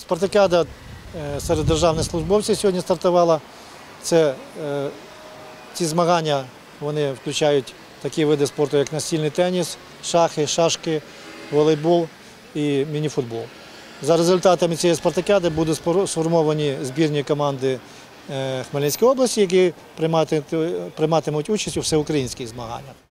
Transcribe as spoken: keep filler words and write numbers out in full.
Спартакіада серед державних службовців сьогодні стартувала. Це, ці змагання вони включають такі види спорту, як настільний теніс, шахи, шашки, волейбол і мініфутбол. За результатами цієї спартакіади будуть сформовані збірні команди Хмельницької області, які прийматимуть участь у всеукраїнських змаганнях.